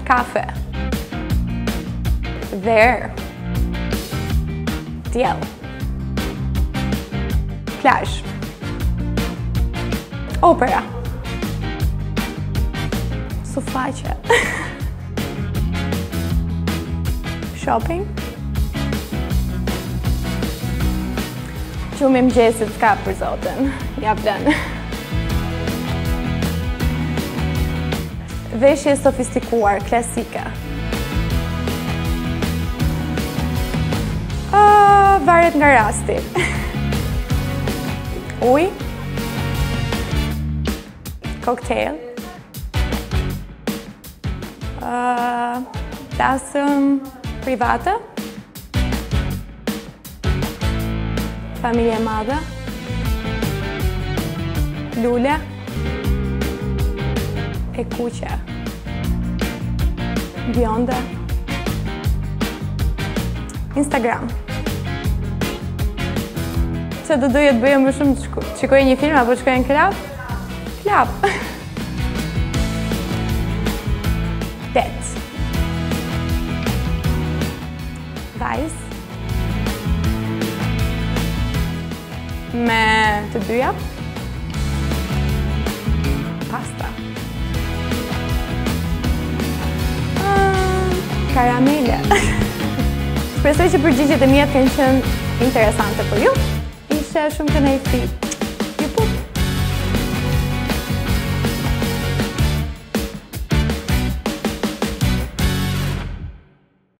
Kafe. Verë. Diell. Plazh. Opera. Sufaqe. Shopping. Qumi mëngjesit s'ka për zotin. Ja vlen. Veshje sofistikuar, klasike. Varet nga rasti. Ujë. Koktejl. Plasëm private. Familje e madhe. Lule. E kuqe. Bjonde. Instagram. Që do doja të bëja më shumë të shikoj një film apo shkoj në klub? Klub. 8. Vajzë. Me të dyja. Pasta. Karamele. Shpresoj që përgjigjet e mia të kenë qenë interesante për ju. Ishte shumë kënaqësi.